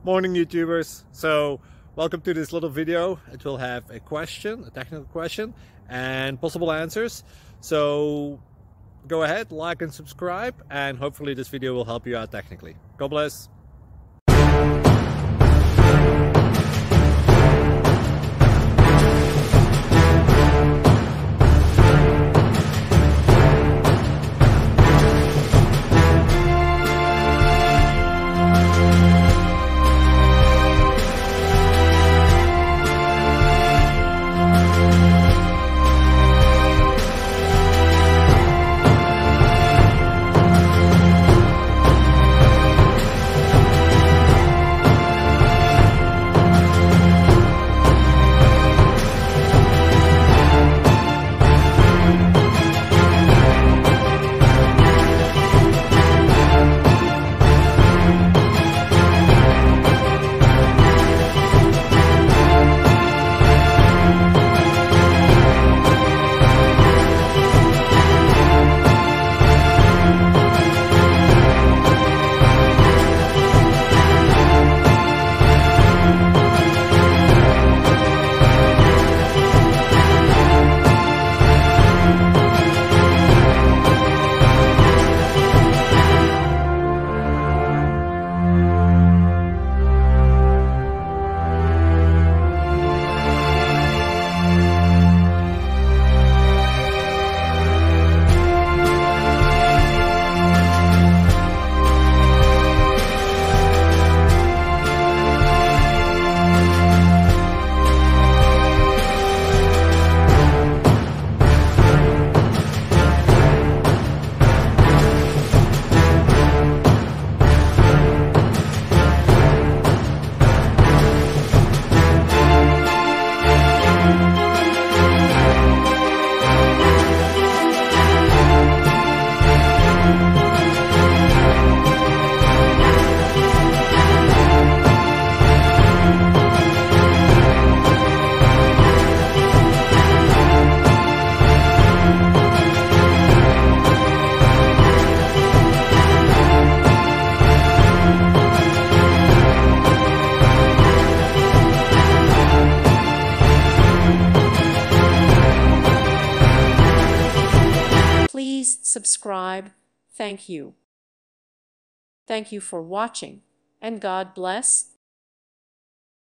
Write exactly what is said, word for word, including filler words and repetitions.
Morning YouTubers. So welcome to this little video. It will have a question, a technical question, and possible answers. So go ahead, like and subscribe, and hopefully this video will help you out technically. God bless. Please subscribe. Thank you. Thank you for watching, and God bless.